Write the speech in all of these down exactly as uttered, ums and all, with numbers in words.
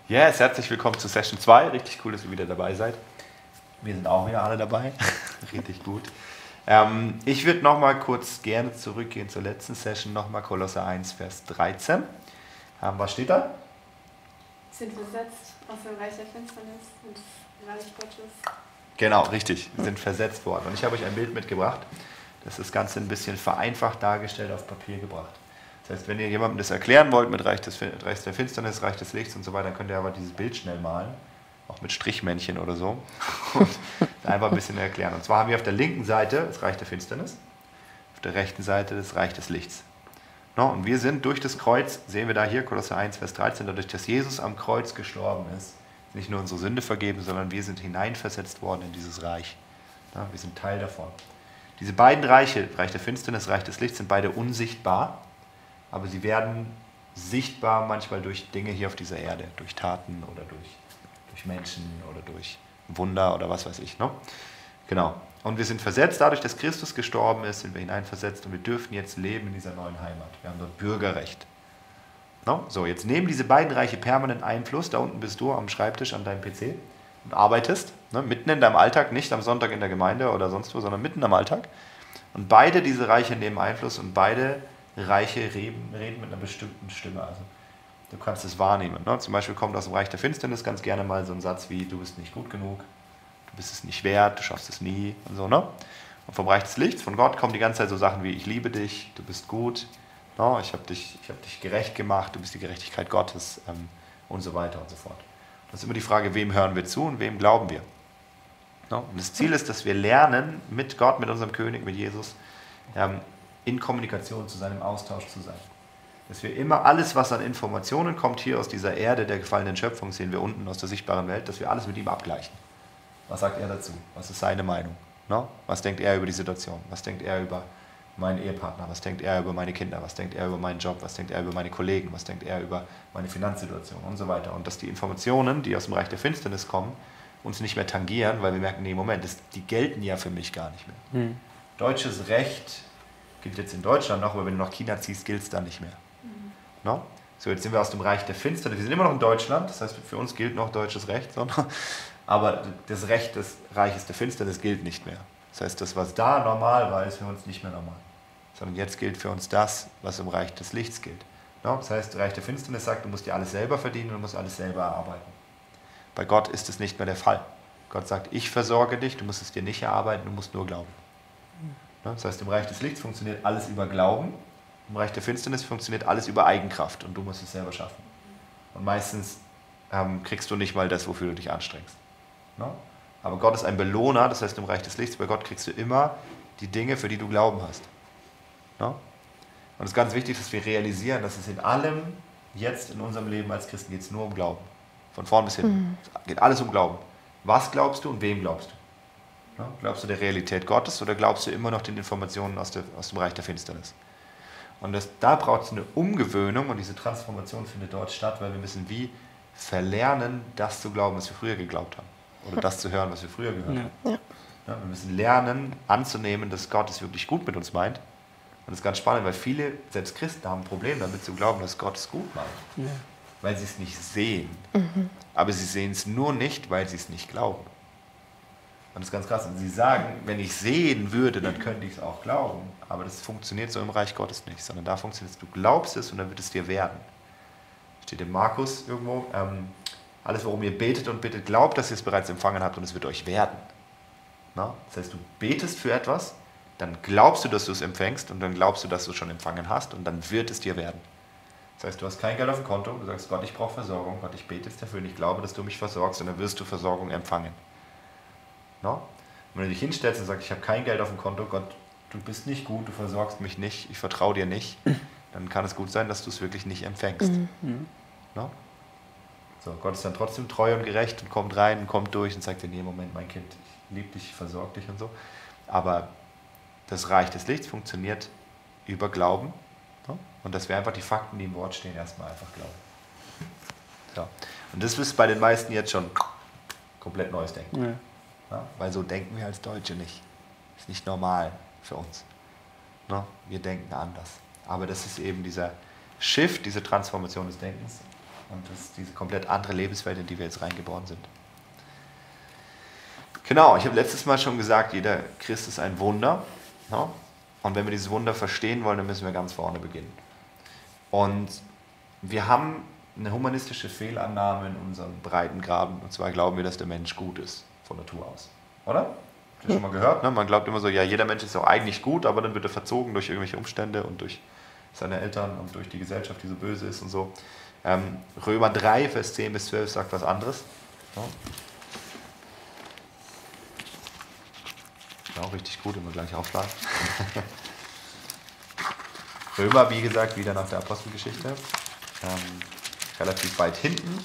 Yes, herzlich willkommen zu Session zwei. Richtig cool, dass ihr wieder dabei seid. Wir sind auch wieder alle dabei. Richtig gut. Ähm, ich würde noch mal kurz gerne zurückgehen zur letzten Session, nochmal Kolosser eins, Vers dreizehn. Ähm, was steht da? Sind versetzt aus dem Reich der Finsternis ins Reich Gottes. Genau, richtig. Wir sind versetzt worden. Und ich habe euch ein Bild mitgebracht, das das Ganze ein bisschen vereinfacht dargestellt auf Papier gebracht. Das heißt, wenn ihr jemandem das erklären wollt mit Reich, des, Reich der Finsternis, Reich des Lichts und so weiter, dann könnt ihr aber dieses Bild schnell malen, auch mit Strichmännchen oder so, und einfach ein bisschen erklären. Und zwar haben wir auf der linken Seite das Reich der Finsternis, auf der rechten Seite das Reich des Lichts. No, und wir sind durch das Kreuz, sehen wir da hier, Kolosser eins, Vers dreizehn, dadurch, dass Jesus am Kreuz gestorben ist, nicht nur unsere Sünde vergeben, sondern wir sind hineinversetzt worden in dieses Reich. Ja, wir sind Teil davon. Diese beiden Reiche, Reich der Finsternis, Reich des Lichts, sind beide unsichtbar, aber sie werden sichtbar manchmal durch Dinge hier auf dieser Erde, durch Taten oder durch, durch Menschen oder durch Wunder oder was weiß ich. Ne? Genau. Und wir sind versetzt, dadurch, dass Christus gestorben ist, sind wir hineinversetzt und wir dürfen jetzt leben in dieser neuen Heimat. Wir haben dort Bürgerrecht. No? So, jetzt nehmen diese beiden Reiche permanent Einfluss. Da unten bist du am Schreibtisch an deinem P C und arbeitest, ne? Mitten in deinem Alltag, nicht am Sonntag in der Gemeinde oder sonst wo, sondern mitten am Alltag. Und beide diese Reiche nehmen Einfluss und beide Reiche reden, reden mit einer bestimmten Stimme. Also du kannst es wahrnehmen. Ne? Zum Beispiel kommt aus dem Reich der Finsternis ganz gerne mal so ein Satz wie, du bist nicht gut genug, du bist es nicht wert, du schaffst es nie und so. Ne? Und vom Reich des Lichts, von Gott, kommen die ganze Zeit so Sachen wie, ich liebe dich, du bist gut, no, ich habe dich, ich hab dich gerecht gemacht, du bist die Gerechtigkeit Gottes ähm, und so weiter und so fort. Das ist immer die Frage, wem hören wir zu und wem glauben wir. No? Und das Ziel ist, dass wir lernen, mit Gott, mit unserem König, mit Jesus, ähm, in Kommunikation zu sein, im Austausch zu sein. Dass wir immer alles, was an Informationen kommt, hier aus dieser Erde der gefallenen Schöpfung, sehen wir unten aus der sichtbaren Welt, dass wir alles mit ihm abgleichen. Was sagt er dazu? Was ist seine Meinung? No? Was denkt er über die Situation? Was denkt er über meinen Ehepartner? Was denkt er über meine Kinder? Was denkt er über meinen Job? Was denkt er über meine Kollegen? Was denkt er über meine Finanzsituation? Und so weiter. Und dass die Informationen, die aus dem Reich der Finsternis kommen, uns nicht mehr tangieren, weil wir merken, nee, Moment, das, die gelten ja für mich gar nicht mehr. Hm. Deutsches Recht gilt jetzt in Deutschland noch, aber wenn du nach China ziehst, gilt es dann nicht mehr. Mhm. No? So, jetzt sind wir aus dem Reich der Finsternis. Wir sind immer noch in Deutschland, das heißt, für uns gilt noch deutsches Recht, sondern, aber das Recht des Reiches der Finsternis gilt nicht mehr. Das heißt, das, was da normal war, ist für uns nicht mehr normal. Sondern jetzt gilt für uns das, was im Reich des Lichts gilt. No? Das heißt, das Reich der Finsternis sagt, du musst dir alles selber verdienen und du musst alles selber erarbeiten. Bei Gott ist es nicht mehr der Fall. Gott sagt, ich versorge dich, du musst es dir nicht erarbeiten, du musst nur glauben. Das heißt, im Reich des Lichts funktioniert alles über Glauben, im Reich der Finsternis funktioniert alles über Eigenkraft und du musst es selber schaffen. Und meistens ähm, kriegst du nicht mal das, wofür du dich anstrengst. No? Aber Gott ist ein Belohner, das heißt, im Reich des Lichts, bei Gott kriegst du immer die Dinge, für die du Glauben hast. No? Und es ist ganz wichtig, dass wir realisieren, dass es in allem, jetzt in unserem Leben als Christen, geht es nur um Glauben. Von vorn bis hinten. Mhm. Es geht alles um Glauben. Was glaubst du und wem glaubst du? Ja, glaubst du der Realität Gottes oder glaubst du immer noch den Informationen aus, der, aus dem Reich der Finsternis? Und das, da braucht es eine Umgewöhnung und diese Transformation findet dort statt, weil wir müssen wie verlernen, das zu glauben, was wir früher geglaubt haben. Oder das zu hören, was wir früher gehört haben. Ja. Ja, wir müssen lernen, anzunehmen, dass Gott es wirklich gut mit uns meint. Und das ist ganz spannend, weil viele, selbst Christen, haben ein Problem damit zu glauben, dass Gott es gut meint. Ja. Weil sie es nicht sehen. Mhm. Aber sie sehen es nur nicht, weil sie es nicht glauben. Und das ist ganz krass. Und sie sagen, wenn ich sehen würde, dann könnte ich es auch glauben. Aber das funktioniert so im Reich Gottes nicht, sondern da funktioniert es, du glaubst es und dann wird es dir werden. Steht in Markus irgendwo, ähm, alles worum ihr betet und bittet, glaubt, dass ihr es bereits empfangen habt und es wird euch werden. Na? Das heißt, du betest für etwas, dann glaubst du, dass du es empfängst und dann glaubst du, dass du es schon empfangen hast und dann wird es dir werden. Das heißt, du hast kein Geld auf dem Konto, du sagst, Gott, ich brauche Versorgung, Gott, ich bete jetzt dafür und ich glaube, dass du mich versorgst und dann wirst du Versorgung empfangen. No? Wenn du dich hinstellst und sagst, ich habe kein Geld auf dem Konto, Gott, du bist nicht gut, du versorgst mich nicht, ich vertraue dir nicht, dann kann es gut sein, dass du es wirklich nicht empfängst. Mhm. No? So, Gott ist dann trotzdem treu und gerecht und kommt rein und kommt durch und sagt dir, nee, Moment, mein Kind, ich liebe dich, ich versorge dich und so. Aber das Reich des Lichts funktioniert über Glauben. No? Und dass wir einfach die Fakten, die im Wort stehen, erstmal einfach glauben. So. Und das ist bei den meisten jetzt schon komplett neues Denken. Ja. Ja, weil so denken wir als Deutsche nicht. Das ist nicht normal für uns. No? Wir denken anders. Aber das ist eben dieser Shift, diese Transformation des Denkens. Und das ist diese komplett andere Lebenswelt, in die wir jetzt reingeboren sind. Genau, ich habe letztes Mal schon gesagt, jeder Christ ist ein Wunder. No? Und wenn wir dieses Wunder verstehen wollen, dann müssen wir ganz vorne beginnen. Und wir haben eine humanistische Fehlannahme in unserem Breitengraden. Und zwar glauben wir, dass der Mensch gut ist, von Natur aus. Oder? Habt ihr schon mal gehört? Ne? Man glaubt immer so, ja, jeder Mensch ist auch eigentlich gut, aber dann wird er verzogen durch irgendwelche Umstände und durch seine Eltern und durch die Gesellschaft, die so böse ist und so. Ähm, Römer drei, Vers zehn bis zwölf sagt was anderes. Ja. Auch richtig gut, immer gleich aufschlagen. Römer, wie gesagt, wieder nach der Apostelgeschichte. Ähm, relativ weit hinten.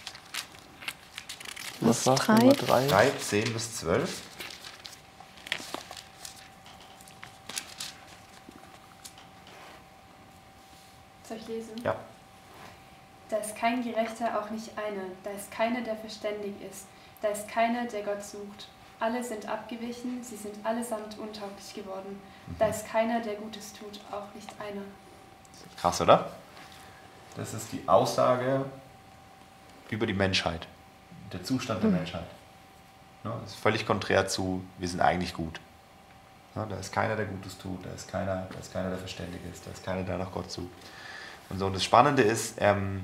Was war Römer drei? drei, zehn bis zwölf. Soll ich lesen? Ja. Da ist kein Gerechter, auch nicht einer. Da ist keiner, der verständig ist. Da ist keiner, der Gott sucht. Alle sind abgewichen, sie sind allesamt untauglich geworden. Da ist keiner, der Gutes tut, auch nicht einer. Krass, oder? Das ist die Aussage über die Menschheit, der Zustand der Menschheit. Ja, das ist völlig konträr zu, wir sind eigentlich gut. Ja, da ist keiner, der Gutes tut, da ist keiner, da ist keiner, der verständig ist, da ist keiner, der nach Gott sucht. Und so, und das Spannende ist, ähm,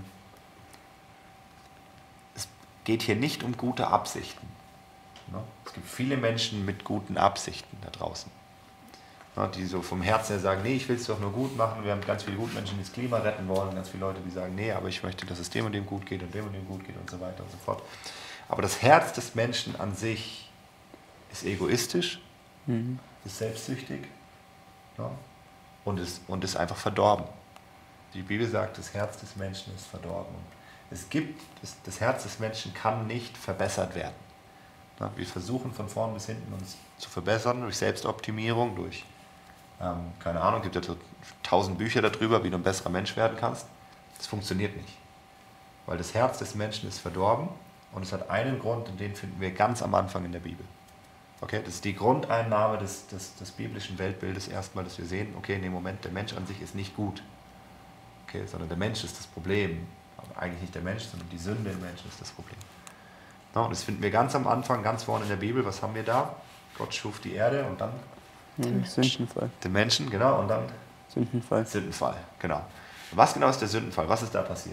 es geht hier nicht um gute Absichten. Ja, es gibt viele Menschen mit guten Absichten da draußen. Ja, die so vom Herzen her sagen, nee, ich will es doch nur gut machen. Wir haben ganz viele Gutmenschen, die das Klima retten wollen, ganz viele Leute, die sagen, nee, aber ich möchte, dass es dem und dem gut geht und dem und dem gut geht und so weiter und so fort. Aber das Herz des Menschen an sich ist egoistisch, mhm. ist selbstsüchtig, ja, und, ist, und ist einfach verdorben. Die Bibel sagt, das Herz des Menschen ist verdorben. Es gibt, das, das Herz des Menschen kann nicht verbessert werden. Ja, wir versuchen von vorn bis hinten uns zu verbessern durch Selbstoptimierung, durch Ähm, keine Ahnung, gibt ja so tausend Bücher darüber, wie du ein besserer Mensch werden kannst. Das funktioniert nicht. Weil das Herz des Menschen ist verdorben und es hat einen Grund, und den finden wir ganz am Anfang in der Bibel. Okay, das ist die Grundeinnahme des, des, des biblischen Weltbildes erstmal, dass wir sehen, okay, in dem Moment, der Mensch an sich ist nicht gut. Okay, sondern der Mensch ist das Problem. Aber eigentlich nicht der Mensch, sondern die Sünde im Menschen ist das Problem. Ja, und das finden wir ganz am Anfang, ganz vorne in der Bibel. Was haben wir da? Gott schuf die Erde und dann Den Sündenfall. Den Menschen, genau, und dann Sündenfall. Sündenfall, genau. Was genau ist der Sündenfall? Was ist da passiert?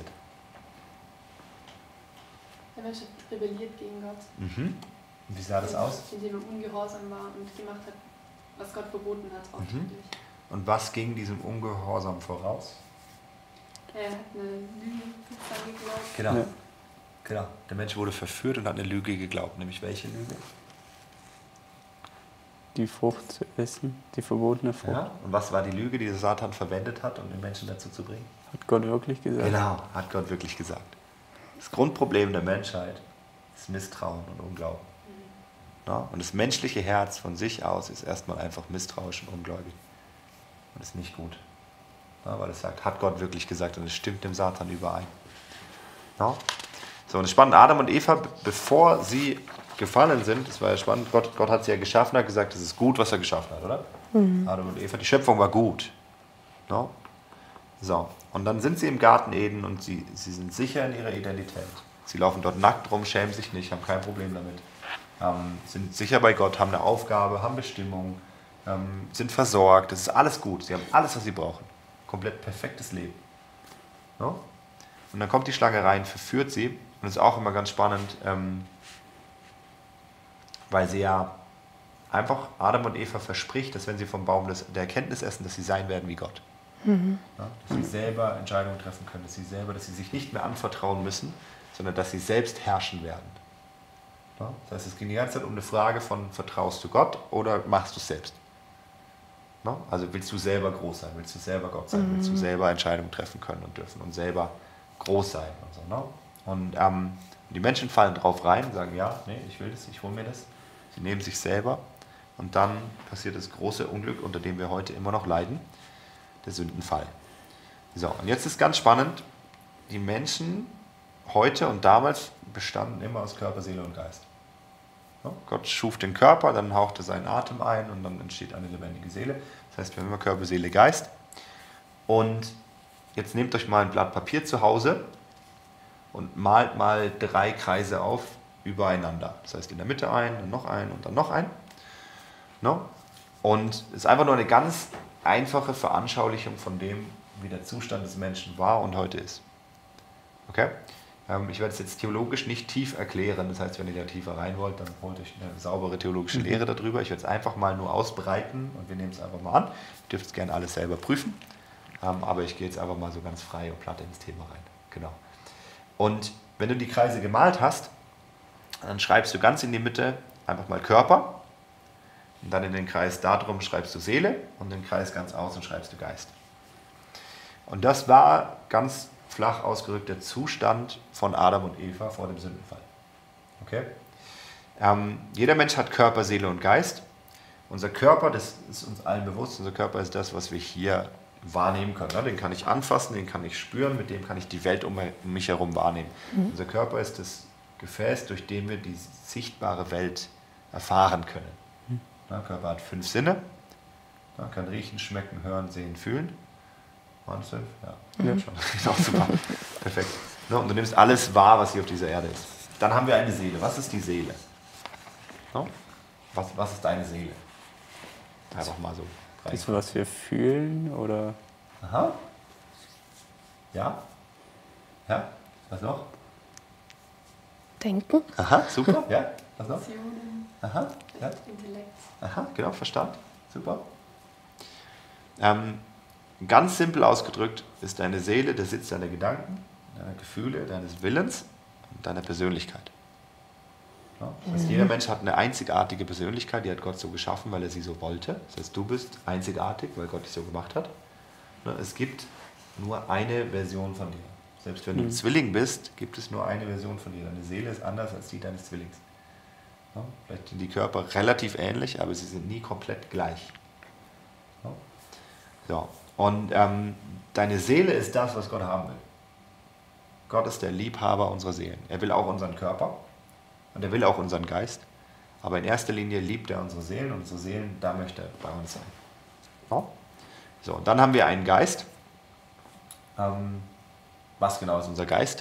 Der Mensch hat rebelliert gegen Gott. Mhm. Und wie sah das aus? Indem er ungehorsam war und gemacht hat, was Gott verboten hat, ausdrücklich. Mhm. Und was ging diesem Ungehorsam voraus? Er hat eine Lüge sozusagen geglaubt. Genau. Ja. genau. Der Mensch wurde verführt und hat eine Lüge geglaubt. Nämlich welche Lüge? Die Frucht zu essen, die verbotene Frucht. Ja. Und was war die Lüge, die der Satan verwendet hat, um den Menschen dazu zu bringen? Hat Gott wirklich gesagt? Genau, hat Gott wirklich gesagt. Das Grundproblem der Menschheit ist Misstrauen und Unglauben. Mhm. Ja? Und das menschliche Herz von sich aus ist erstmal einfach misstrauisch und ungläubig. Und ist nicht gut. Ja, weil es sagt, hat Gott wirklich gesagt, und es stimmt dem Satan überein. Ja? So, und das Spannende, Adam und Eva, bevor sie gefallen sind, das war ja spannend, Gott, Gott hat sie ja geschaffen, hat gesagt, es ist gut, was er geschaffen hat, oder? Mhm. Adam und Eva, die Schöpfung war gut. No? So, und dann sind sie im Garten Eden und sie, sie sind sicher in ihrer Identität. Sie laufen dort nackt rum, schämen sich nicht, haben kein Problem damit. Ähm, sind sicher bei Gott, haben eine Aufgabe, haben Bestimmung, ähm, sind versorgt, das ist alles gut. Sie haben alles, was sie brauchen. Komplett perfektes Leben. No? Und dann kommt die Schlange rein, verführt sie, und das ist auch immer ganz spannend, ähm, weil sie ja einfach Adam und Eva verspricht, dass wenn sie vom Baum des, der Erkenntnis essen, dass sie sein werden wie Gott. Mhm. Ja, dass sie selber Entscheidungen treffen können, dass sie selber, dass sie sich nicht mehr anvertrauen müssen, sondern dass sie selbst herrschen werden. Ja, das heißt, es ging die ganze Zeit um eine Frage von, vertraust du Gott oder machst du es selbst? Ja, also willst du selber groß sein, willst du selber Gott sein, mhm. willst du selber Entscheidungen treffen können und dürfen und selber groß sein und so. Ne? Und ähm, die Menschen fallen drauf rein und sagen, ja, nee, ich will das, ich hole mir das. Sie nehmen sich selber und dann passiert das große Unglück, unter dem wir heute immer noch leiden, der Sündenfall. So, und jetzt ist ganz spannend, die Menschen heute und damals bestanden immer aus Körper, Seele und Geist. Ja, Gott schuf den Körper, dann hauchte seinen Atem ein und dann entsteht eine lebendige Seele. Das heißt, wir haben immer Körper, Seele, Geist. Und jetzt nehmt euch mal ein Blatt Papier zu Hause und malt mal drei Kreise auf übereinander. Das heißt in der Mitte ein, dann noch ein und dann noch ein. No? Und es ist einfach nur eine ganz einfache Veranschaulichung von dem, wie der Zustand des Menschen war und heute ist. Okay? Ähm, ich werde es jetzt theologisch nicht tief erklären. Das heißt, wenn ihr da tiefer rein wollt, dann holt euch eine saubere theologische Lehre darüber. Ich werde es einfach mal nur ausbreiten und wir nehmen es einfach mal an. Ihr dürft es gerne alles selber prüfen. Ähm, aber ich gehe jetzt einfach mal so ganz frei und platt ins Thema rein. Genau. Und wenn du die Kreise gemalt hast, dann schreibst du ganz in die Mitte einfach mal Körper. Und dann in den Kreis darum schreibst du Seele und den Kreis ganz außen schreibst du Geist. Und das war ganz flach ausgedrückt der Zustand von Adam und Eva vor dem Sündenfall. Okay? Ähm, jeder Mensch hat Körper, Seele und Geist. Unser Körper, das ist uns allen bewusst, unser Körper ist das, was wir hier wahrnehmen können. Ne? Den kann ich anfassen, den kann ich spüren, mit dem kann ich die Welt um mich herum wahrnehmen. Mhm. Unser Körper ist das Gefäß, durch dem wir die sichtbare Welt erfahren können. Der Körper hat fünf Sinne, man kann riechen, schmecken, hören, sehen, fühlen. Waren es fünf? Ja, ja. Schon. Genau, super. Perfekt. Und du nimmst alles wahr, was hier auf dieser Erde ist. Dann haben wir eine Seele. Was ist die Seele? Was, was ist deine Seele? Einfach mal so. Das, was wir fühlen, oder? Aha. Ja. Ja. Was noch? Denken. Aha, super. Ja. Was noch? Emotionen, Aha. Ja. Intellekt. Aha, genau, Verstand. Super. Ähm, ganz simpel ausgedrückt ist deine Seele der Sitz deiner Gedanken, deiner Gefühle, deines Willens und deiner Persönlichkeit. Ja, das heißt, mhm. jeder Mensch hat eine einzigartige Persönlichkeit, die hat Gott so geschaffen, weil er sie so wollte. Das heißt, du bist einzigartig, weil Gott dich so gemacht hat. Es gibt nur eine Version von dir. Selbst wenn du ein mhm. Zwilling bist, gibt es nur eine Version von dir. Deine Seele ist anders als die deines Zwillings. Ja, vielleicht sind die Körper relativ ähnlich, aber sie sind nie komplett gleich. Ja. So. Und ähm, deine Seele ist das, was Gott haben will. Gott ist der Liebhaber unserer Seelen. Er will auch unseren Körper und er will auch unseren Geist. Aber in erster Linie liebt er unsere Seelen und unsere Seelen, da möchte er bei uns sein. Ja. So, und dann haben wir einen Geist. Ähm, was genau ist unser Geist?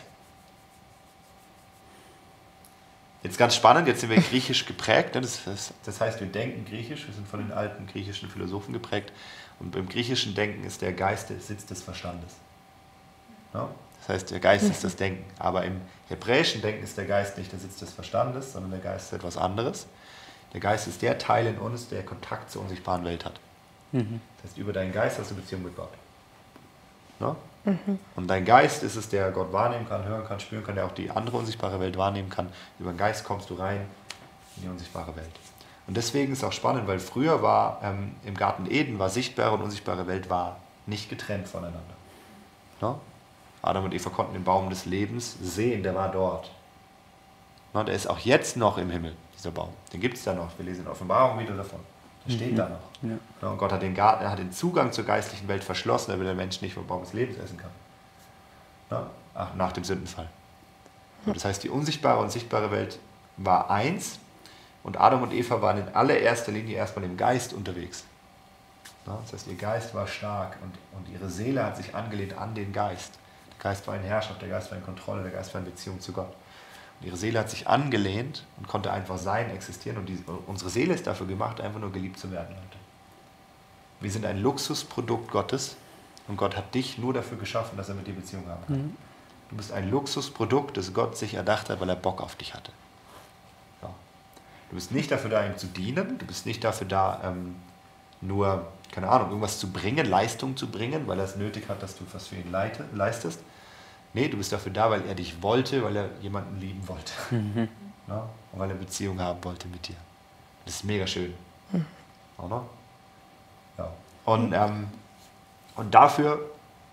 Jetzt ganz spannend, jetzt sind wir griechisch geprägt. Das, das, das heißt, wir denken griechisch, wir sind von den alten griechischen Philosophen geprägt. Und beim griechischen Denken ist der Geist der Sitz des Verstandes. Ja? Das heißt, der Geist ist das Denken. Aber im hebräischen Denken ist der Geist nicht der Sitz des Verstandes, sondern der Geist ist etwas anderes. Der Geist ist der Teil in uns, der Kontakt zur unsichtbaren Welt hat. Mhm. Das heißt, über deinen Geist hast du Beziehung mit Gott. Ja? Mhm. Und dein Geist ist es, der Gott wahrnehmen kann, hören kann, spüren kann, der auch die andere unsichtbare Welt wahrnehmen kann. Über den Geist kommst du rein in die unsichtbare Welt. Und deswegen ist es auch spannend, weil früher war ähm, im Garten Eden, war sichtbare und unsichtbare Welt war nicht getrennt voneinander. Ja? Adam und Eva konnten den Baum des Lebens sehen, der war dort. Ja, der ist auch jetzt noch im Himmel, dieser Baum. Den gibt es da noch. Wir lesen in Offenbarung wieder davon. Der steht mhm. da noch. Ja. Ja, und Gott hat den, Garten, er hat den Zugang zur geistlichen Welt verschlossen, damit der Mensch nicht vom Baum des Lebens essen kann. Ja? Ach, nach dem Sündenfall. Ja, das heißt, die unsichtbare und sichtbare Welt war eins und Adam und Eva waren in allererster Linie erstmal im Geist unterwegs. Ja, das heißt, ihr Geist war stark und, und ihre Seele hat sich angelehnt an den Geist. Der Geist war in Herrschaft, der Geist war in Kontrolle, der Geist war in Beziehung zu Gott. Und ihre Seele hat sich angelehnt und konnte einfach sein, existieren. Und die, unsere Seele ist dafür gemacht, einfach nur geliebt zu werden, Leute. Wir sind ein Luxusprodukt Gottes und Gott hat dich nur dafür geschaffen, dass er mit dir Beziehung haben kann. Mhm. Du bist ein Luxusprodukt, das Gott sich erdacht hat, weil er Bock auf dich hatte. Ja. Du bist nicht dafür da, ihm zu dienen. Du bist nicht dafür da, ähm, nur, keine Ahnung, irgendwas zu bringen, Leistung zu bringen, weil er es nötig hat, dass du was für ihn leite, leistest. Nee, du bist dafür da, weil er dich wollte, weil er jemanden lieben wollte. Mhm. Ja? Und weil er Beziehung haben wollte mit dir. Das ist mega schön. Mhm. Oder? Ja. Und, ähm, und dafür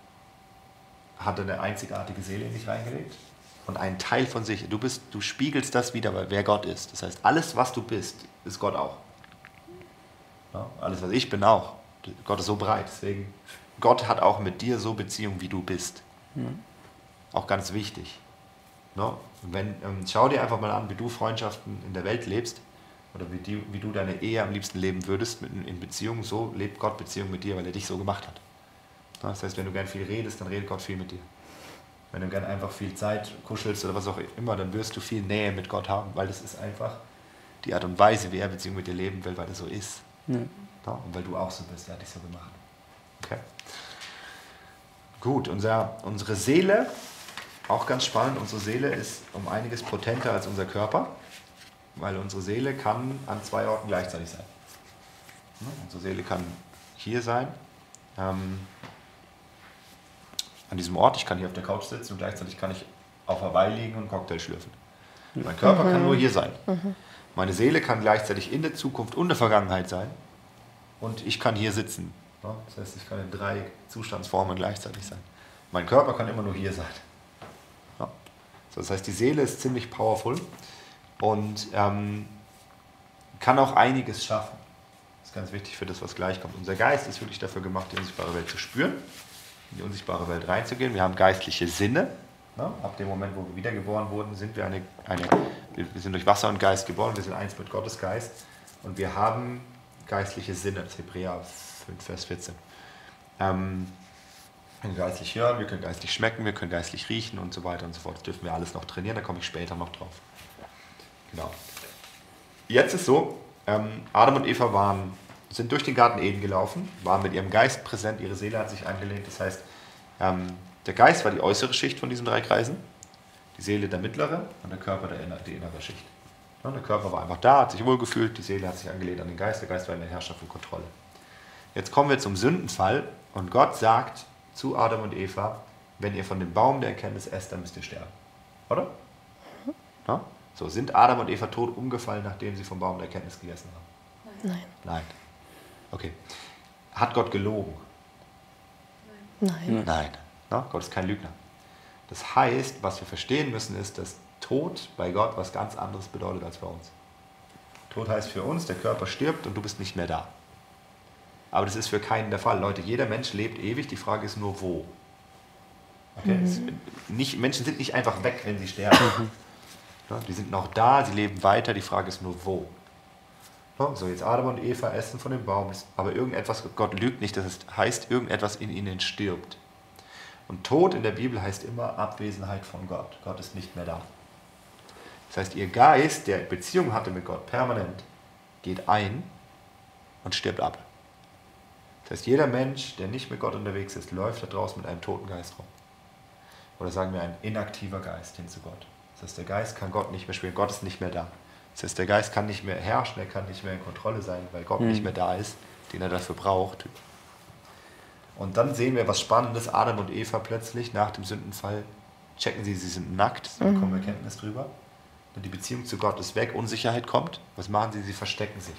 hat er eine einzigartige Seele in dich reingelegt und einen Teil von sich. Du, bist, du spiegelst das wieder, weil wer Gott ist. Das heißt, alles, was du bist, ist Gott auch. Ja? Alles, was ich bin, auch. Gott ist so breit. Deswegen, Gott hat auch mit dir so Beziehung, wie du bist. Mhm. Auch ganz wichtig. No? Wenn, ähm, schau dir einfach mal an, wie du Freundschaften in der Welt lebst oder wie, die, wie du deine Ehe am liebsten leben würdest mit, in Beziehung. So lebt Gott Beziehung mit dir, weil er dich so gemacht hat. No? Das heißt, wenn du gern viel redest, dann redet Gott viel mit dir. Wenn du gern einfach viel Zeit kuschelst oder was auch immer, dann wirst du viel Nähe mit Gott haben, weil das ist einfach die Art und Weise, wie er Beziehung mit dir leben will, weil das so ist. Ja. Ja, und weil du auch so bist, er hat dich so gemacht. Okay. Gut, unser, unsere Seele, auch ganz spannend, unsere Seele ist um einiges potenter als unser Körper, weil unsere Seele kann an zwei Orten gleichzeitig sein. Ja, unsere Seele kann hier sein, ähm, an diesem Ort, ich kann hier auf der Couch sitzen und gleichzeitig kann ich auf Hawaii liegen und einen Cocktail schlürfen. Mein Körper mhm. kann nur hier sein. Mhm. Meine Seele kann gleichzeitig in der Zukunft und der Vergangenheit sein und ich kann hier sitzen. Ja, das heißt, ich kann in drei Zustandsformen gleichzeitig sein. Mein Körper kann immer nur hier sein. Ja. So, das heißt, die Seele ist ziemlich powerful und ähm, kann auch einiges schaffen. Das ist ganz wichtig für das, was gleich kommt. Unser Geist ist wirklich dafür gemacht, die unsichtbare Welt zu spüren, in die unsichtbare Welt reinzugehen. Wir haben geistliche Sinne. Ja, ab dem Moment, wo wir wiedergeboren wurden, sind wir eine, eine, wir sind durch Wasser und Geist geboren, wir sind eins mit Gottes Geist und wir haben geistliche Sinne, das ist Hebräer fünf, Vers vierzehn. Ähm, wir können geistlich hören, wir können geistlich schmecken, wir können geistlich riechen und so weiter und so fort. Das dürfen wir alles noch trainieren, da komme ich später noch drauf. Genau. Jetzt ist so, ähm, Adam und Eva waren, sind durch den Garten Eden gelaufen, waren mit ihrem Geist präsent, ihre Seele hat sich angelehnt, das heißt, ähm, der Geist war die äußere Schicht von diesen drei Kreisen, die Seele der mittlere und der Körper der innere, die innere Schicht. Ja, der Körper war einfach da, hat sich wohlgefühlt, die Seele hat sich angelehnt an den Geist, der Geist war in der Herrschaft und Kontrolle. Jetzt kommen wir zum Sündenfall und Gott sagt zu Adam und Eva, wenn ihr von dem Baum der Erkenntnis esst, dann müsst ihr sterben. Oder? Ja? So, sind Adam und Eva tot umgefallen, nachdem sie vom Baum der Erkenntnis gegessen haben? Nein. Nein. Okay. Hat Gott gelogen? Nein. Nein. Ja? Gott ist kein Lügner. Das heißt, was wir verstehen müssen, ist, dass Tod bei Gott was ganz anderes bedeutet als bei uns. Tod heißt für uns, der Körper stirbt und du bist nicht mehr da. Aber das ist für keinen der Fall. Leute, jeder Mensch lebt ewig, die Frage ist nur, wo. Okay? Mhm. Es, nicht, Menschen sind nicht einfach weg, wenn sie sterben. Mhm. Ja, die sind noch da, sie leben weiter, die Frage ist nur, wo. Ja, so, jetzt Adam und Eva essen von dem Baum, aber irgendetwas, Gott lügt nicht, das heißt, irgendetwas in ihnen stirbt. Und Tod in der Bibel heißt immer Abwesenheit von Gott. Gott ist nicht mehr da. Das heißt, ihr Geist, der Beziehung hatte mit Gott permanent, geht ein und stirbt ab. Das heißt, jeder Mensch, der nicht mit Gott unterwegs ist, läuft da draußen mit einem toten Geist rum. Oder sagen wir, ein inaktiver Geist hin zu Gott. Das heißt, der Geist kann Gott nicht mehr spielen, Gott ist nicht mehr da. Das heißt, der Geist kann nicht mehr herrschen, er kann nicht mehr in Kontrolle sein, weil Gott mhm. nicht mehr da ist, den er dafür braucht. Und dann sehen wir was Spannendes, Adam und Eva plötzlich nach dem Sündenfall checken sie, sie sind nackt, sie bekommen mhm. Erkenntnis drüber. Die Beziehung zu Gott ist weg, Unsicherheit kommt. Was machen sie? Sie verstecken sich.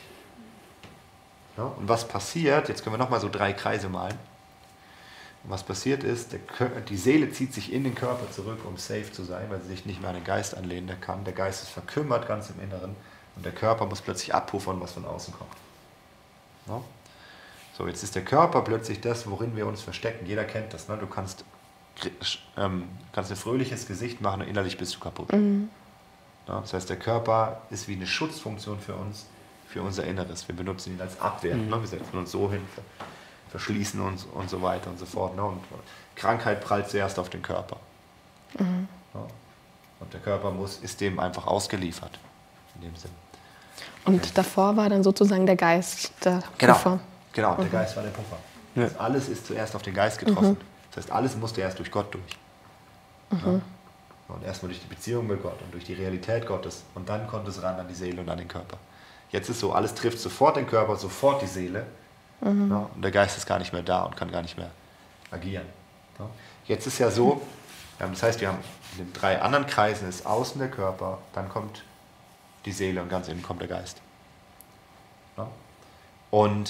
Ja, und was passiert, jetzt können wir nochmal so drei Kreise malen. Und was passiert ist, der, die Seele zieht sich in den Körper zurück, um safe zu sein, weil sie sich nicht mehr an den Geist anlehnen kann. Der Geist ist verkümmert ganz im Inneren und der Körper muss plötzlich abpuffern, was von außen kommt. Ja? So, jetzt ist der Körper plötzlich das, worin wir uns verstecken. Jeder kennt das. Ne? Du kannst, ähm, kannst ein fröhliches Gesicht machen und innerlich bist du kaputt. Mhm. Ja, das heißt, der Körper ist wie eine Schutzfunktion für uns, für unser Inneres. Wir benutzen ihn als Abwehr. Mhm. Ne? Wir setzen uns so hin, verschließen uns und so weiter und so fort. Ne? Und Krankheit prallt zuerst auf den Körper. Mhm. Ja? Und der Körper muss, ist dem einfach ausgeliefert. In dem Sinn. Und okay. davor war dann sozusagen der Geist der genau. Puffer. Genau, der mhm. Geist war der Puffer. Ja. Das heißt, alles ist zuerst auf den Geist getroffen. Mhm. Das heißt, alles musste erst durch Gott durch. Mhm. Ja? Und erstmal durch die Beziehung mit Gott und durch die Realität Gottes. Und dann kommt es ran an die Seele und an den Körper. Jetzt ist so, alles trifft sofort den Körper, sofort die Seele. Mhm. Ja, und der Geist ist gar nicht mehr da und kann gar nicht mehr agieren. Ja. Jetzt ist ja so, ja, das heißt, wir haben in den drei anderen Kreisen ist außen der Körper, dann kommt die Seele und ganz innen kommt der Geist. Ja. Und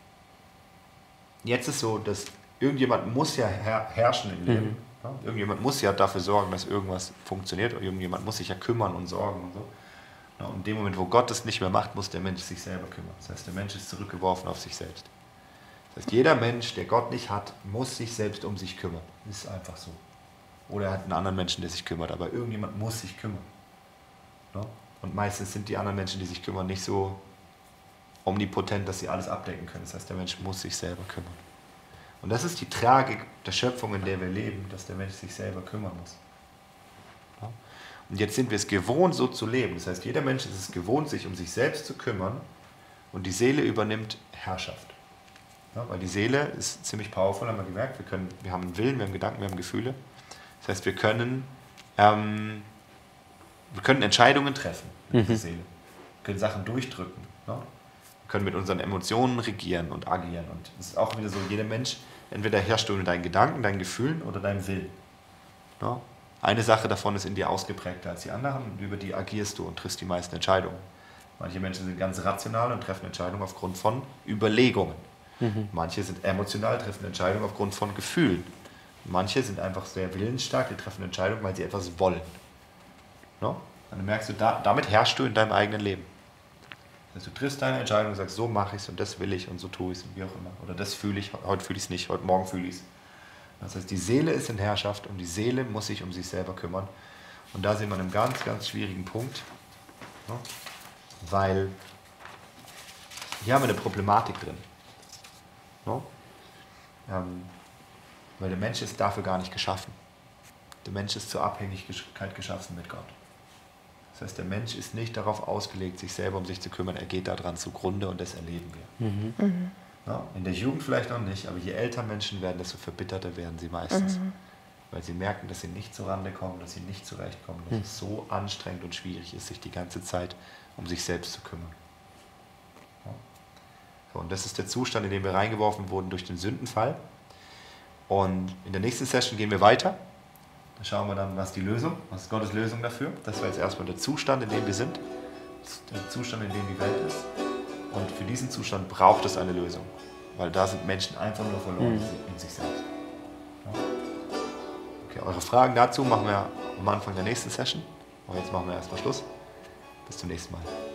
jetzt ist so, dass irgendjemand muss ja her herrschen im Leben. Mhm. Ja, irgendjemand muss ja dafür sorgen, dass irgendwas funktioniert. Oder irgendjemand muss sich ja kümmern und sorgen und so. Ja, und in dem Moment, wo Gott das nicht mehr macht, muss der Mensch sich selber kümmern. Das heißt, der Mensch ist zurückgeworfen auf sich selbst. Das heißt, jeder Mensch, der Gott nicht hat, muss sich selbst um sich kümmern. Das ist einfach so. Oder er hat einen anderen Menschen, der sich kümmert. Aber irgendjemand muss sich kümmern. Ja? Und meistens sind die anderen Menschen, die sich kümmern, nicht so omnipotent, dass sie alles abdecken können. Das heißt, der Mensch muss sich selber kümmern. Und das ist die Tragik der Schöpfung, in der wir leben, dass der Mensch sich selber kümmern muss. Ja? Und jetzt sind wir es gewohnt, so zu leben. Das heißt, jeder Mensch ist es gewohnt, sich um sich selbst zu kümmern und die Seele übernimmt Herrschaft. Ja, weil die Seele ist ziemlich powerful, haben wir gemerkt. Wir, können, wir haben einen Willen, wir haben Gedanken, wir haben Gefühle. Das heißt, wir können, ähm, wir können Entscheidungen treffen mit mhm. der Seele. Wir können Sachen durchdrücken. Ja? Wir können mit unseren Emotionen regieren und agieren. Und es ist auch wieder so, jeder Mensch, entweder herrscht du in deinen Gedanken, deinen Gefühlen oder deinem Willen. Ja? Eine Sache davon ist in dir ausgeprägter als die anderen und über die agierst du und triffst die meisten Entscheidungen. Manche Menschen sind ganz rational und treffen Entscheidungen aufgrund von Überlegungen. Mhm. Manche sind emotional, treffen Entscheidungen aufgrund von Gefühlen. Manche sind einfach sehr willensstark, die treffen Entscheidungen, weil sie etwas wollen. No? Dann merkst du, da, damit herrschst du in deinem eigenen Leben. Das heißt, du triffst deine Entscheidung und sagst, so mache ich es und das will ich und so tue ich es und wie auch immer. Oder das fühle ich, heute fühle ich es nicht, heute Morgen fühle ich es. Das heißt, die Seele ist in Herrschaft und die Seele muss sich um sich selber kümmern. Und da sind wir an einem ganz, ganz schwierigen Punkt. No? Weil hier haben wir eine Problematik drin. No? Ähm, weil der Mensch ist dafür gar nicht geschaffen. Der Mensch ist zur Abhängigkeit geschaffen mit Gott. Das heißt, der Mensch ist nicht darauf ausgelegt, sich selber um sich zu kümmern. Er geht daran zugrunde und das erleben wir. Mhm. Mhm. No? In der Jugend vielleicht noch nicht, aber je älter Menschen werden, desto verbitterter werden sie meistens. Mhm. Weil sie merken, dass sie nicht zurande kommen, dass sie nicht zurechtkommen, dass mhm. es so anstrengend und schwierig ist, sich die ganze Zeit um sich selbst zu kümmern. So, und das ist der Zustand, in den wir reingeworfen wurden durch den Sündenfall. Und in der nächsten Session gehen wir weiter. Da schauen wir dann, was die Lösung, was ist Gottes Lösung dafür. Das war jetzt erstmal der Zustand, in dem wir sind. Der Zustand, in dem die Welt ist. Und für diesen Zustand braucht es eine Lösung. Weil da sind Menschen einfach nur verloren mhm. in sich selbst. Ja. Okay, eure Fragen dazu machen wir am Anfang der nächsten Session. Aber jetzt machen wir erstmal Schluss. Bis zum nächsten Mal.